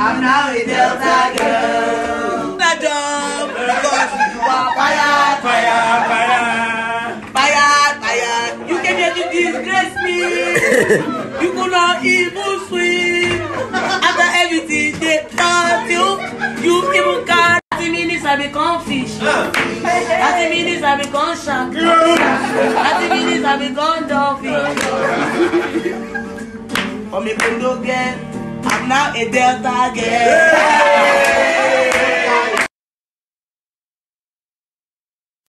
I'm now a Delta girl. That job, because you are fired, fired, fired, fired, fired. You came here to disgrace me. You could not even swim. After everything they taught you even can't. 30 minutes I become fish. 30 minutes I become shark. 30 minutes I become dolphin. For me, Kondo girl, I'm now a Delta girl.